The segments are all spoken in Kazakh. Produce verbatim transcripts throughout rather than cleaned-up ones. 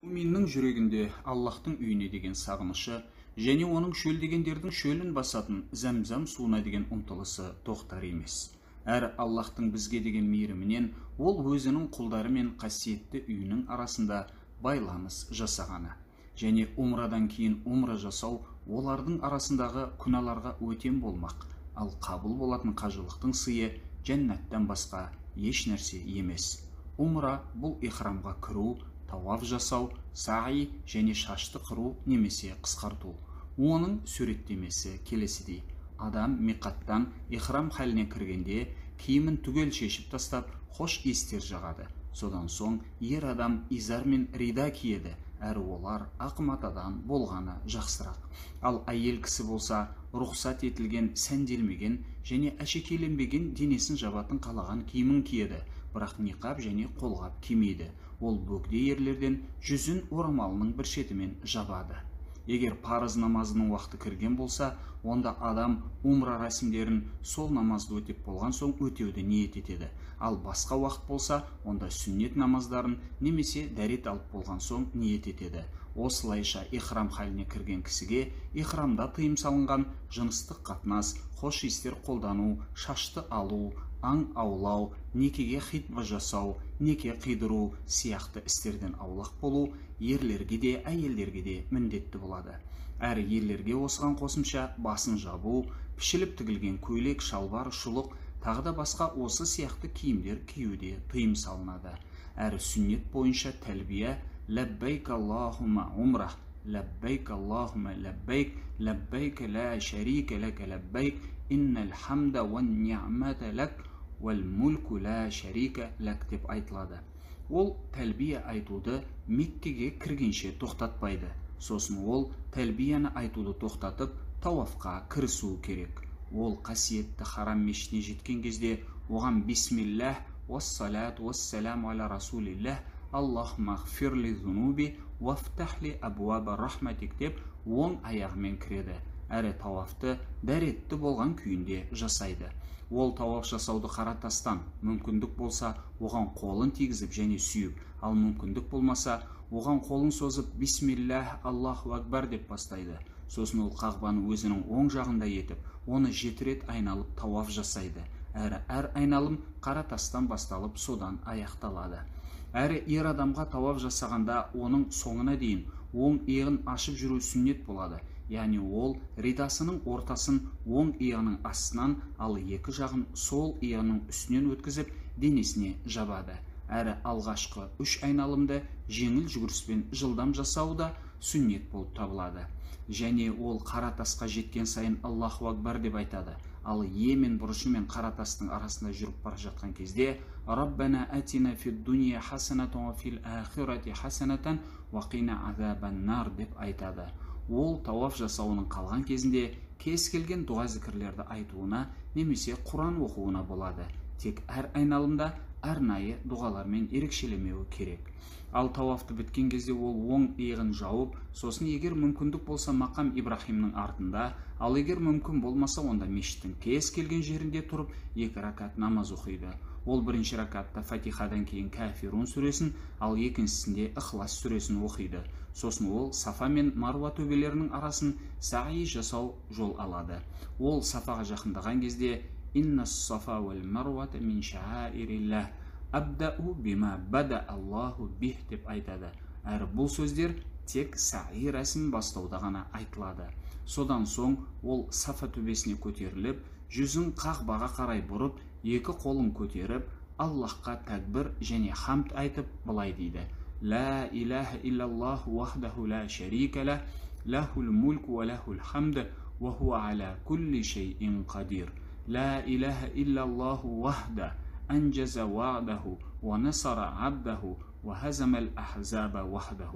Мүминнің жүрегінде Аллахтың үйіне деген сағынышы және оның шөлдегендердің шөлін басатын зәмзәм суына деген ұмтылысы тоқтар емес. Әрі Аллахтың бізге деген мейіріменен ол өзінің құлдары мен қасиетті үйінің арасында байланыс жасағаны және умрадан кейін умра жасау олардың арасындағы күнәларға өтем болмақ, ал қабыл болатын қажылықтың сыйы жәннаттан басқа еш нәрсе емес. Умра бұл ихрамға кіру, тауаф жасау, саи және шашты қыру немесе қысқарту. Оның суреттемесі келесідей: адам миқаттан ихрам халіне кіргенде киімін түгел шешіп тастап, хош иістер жағады. Содан соң ер адам изар мен рида киеді, әрі олар ақ матадан болғаны жақсырақ. Ал әйел кісі болса, рұқсат етілген сәнделмеген және әшекейленбеген денесін жабатын қалаған киімін киеді, бірақ ниқаб және қолғап кимейді. Ол бөгде ерлерден жүзін орамалының бір шетімен жабады. Егер парыз намазының уақыты кірген болса, онда адам умра рәсімдерін сол намазды өтеп болған соң өтеуді ниет етеді. Ал басқа уақыт болса, онда сүннет намаздарын немесе дәрет алып болған соң ниет етеді. Осылайша ихрам халіне кірген кісіге ихрамда тыйым салынған жыныстық қатынас, хош иістер қолдану, шашты алу, аң аулау, некеге хитба жасау, неке қидыру сияқты істерден аулақ болу ерлерге де әйелдерге де міндетті болады. Әрі ерлерге осыған қосымша басын жабу, пішіліп тігілген көйлек, шалбар, шұлық, тағы да басқа осы сияқты киімдер киюде тыйым салынады. Әрі сүннет бойынша тәлбия: ләббәйк Аллахумма умра, ләббәйк Аллахумма ләббәйк, ләббәйк ла шарика ләка ләббәйк, иннал хамда уан ниъмата ләк, уәл мүлку ла шарика ләк деп айтылады. Ол тәлбия айтуды Меккеге кіргенше тоқтатпайды. Сосын ол тәлбияны айтуды тоқтатып, тауафқа кірісуі керек. Ол қасиетті харам мешітіне жеткен кезде оған бисмиллах, уассалату уассаламу аля расулиллах, Аллахумма гфирли зунуби вафтахли абуаба рахматик деп оң аяғымен кіреді. Әрі тауафты дәретті болған күйінде жасайды. Ол тауаф жасауды қара тастан, мүмкіндік болса оған қолын тигізіп және сүйіп, ал мүмкіндік болмаса оған қолын созып бисмиллах Аллаху акбар деп бастайды. Сосын ол қағбаны өзінің оң жағында етіп, оны жеті рет айналып тауаф жасайды. Әрі әр айналым қара тастан басталып содан аяқталады. Әрі ер адамға тауаф жасағанда оның соңына дейін оң иығын ашып жүру сүннет болады. Яғни ол ридасының ортасын оң иығының астынан, ал екі жағын сол иығының үстінен өткізіп денесіне жабады. Әрі алғашқы үш айналымды жеңіл жүгіріспен жылдам жасау да сүннет болып табылады. Және ол қара тасқа жеткен сайын Аллаху акбар деп айтады. Ал емен бұрышы мен қара тастың арасында жүріп бара жатқан кезде Раббана атина фид дуния хасанатан ва фил ахирати хасанатан ва қина азабан нар деп айтады. Ол тауаф жасауының қалған кезінде кез келген дұға зікірлерді айтуына немесе Құран оқуына болады. Тек әр айналымда арнайы дұғалармен ерекшелемеуі керек. Ал тауафты біткен кезде ол оң иығын жауып, сосын егер мүмкіндік болса мақам Ибрахимнің артында, ал егер мүмкін болмаса онда мешіттің кез келген жерінде тұрып екі ракат намаз оқиды. Ол бірінші ракатта Фатихадан кейін Кафирун сүресін, ал екіншісінде Ихлас сүресін оқиды. Сосын ол Сафа мен Маруа төбелерінің арасын саи жасау жол алады. Ол Сафаға жақындаған кезде Инна сафа вал маруата мин шаириллах, абдау бима бада Аллаху бих деп айтады. Әрі бұл сөздер тек саи рәсім бастауда ғана айтылады. Содан соң ол Сафа төбесіне көтеріліп, жүзін қағбаға қарай бұрып, екі қолын көтеріп, Аллахқа тәкбір және хамд айтып былай дейді: Ла илаха иллаллаху вахдаху ла шарика ла, лахул мульку ва лахул хамд, ва хуа аля кулли шейин қадир. لا إله إلا الله وحده أنجز وعده ونصر عبده وهزم الأحزاب وحده.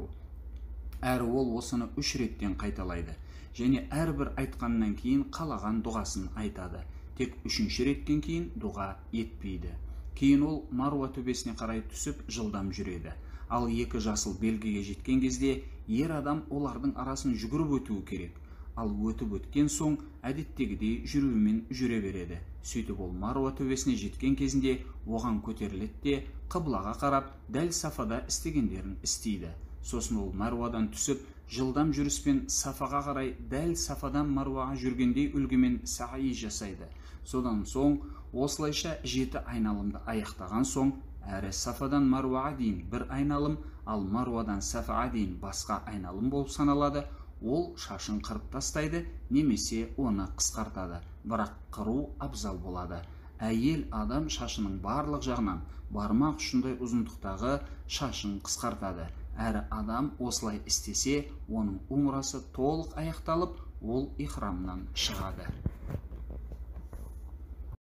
Әрі ол осыны үш реттен қайталайды. Және әрбір айтқаннан кейін қалаған дұғасын айтады. Тек үшінші реттен кейін дұға етпейді. Кейін ол Маруа төбесіне қарай түсіп жылдам жүреді. Ал екі жасыл белгіге жеткен кезде ер адам олардың арасын жүгіріп өтуі керек. Ал өтіп өткен соң әдеттегідей жүруімен жүре береді. Сөйтіп ол Маруа төбесіне жеткен кезінде оған көтеріледі де қыблаға қарап дәл Сафада істегендерін істейді. сосын ол Маруадан түсіп, жылдам жүріспен Сафаға қарай дәл Сафадан Маруаға жүргендей үлгімен саи жасайды. Содан соң осылайша жеті айналымды аяқтаған соң, әрі Сафадан Маруаға дейін бір айналым, ал Маруадан Сафаға дейін басқа айналым болып саналады. Ол шашын қырып тастайды, немесе оны қысқартады, бірақ қыру абзал болады. Әйел адам шашының барлық жағынан бармақ ұшындай ұзындықтағы шашын қысқартады. Әрі адам осылай істесе, оның умрасы толық аяқталып, ол ихрамнан шығады.